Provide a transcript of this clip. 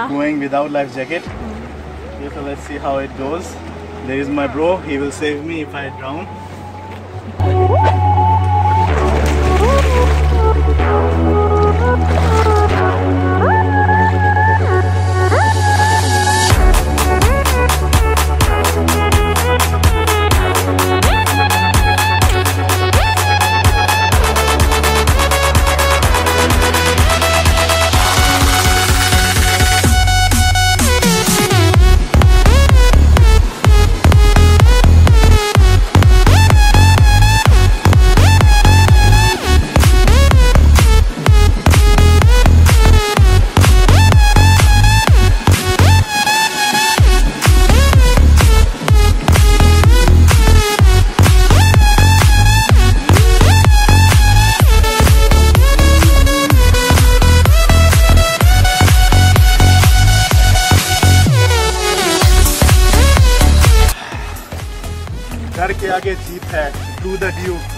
going without life jacket. Okay, so let's see how it goes. There is my bro. He will save me if I drown. डर के आगे जीत है। To the due.